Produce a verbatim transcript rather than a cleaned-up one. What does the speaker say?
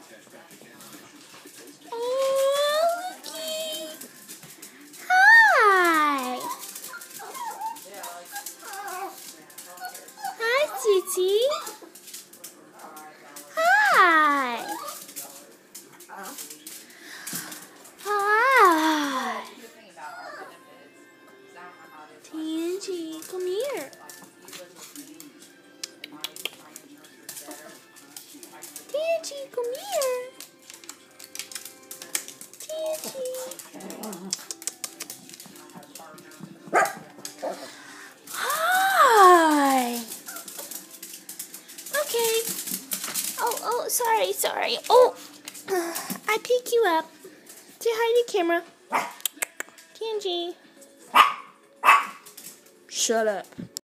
Oh, looky. Hi. Hi, Titi. Hi. Hi. Tangy, come here. Tangy, come here. Tangy. Hi. Okay. Oh, oh, sorry, sorry. Oh, I pick you up. Say hi to the camera. Tangy. Shut up.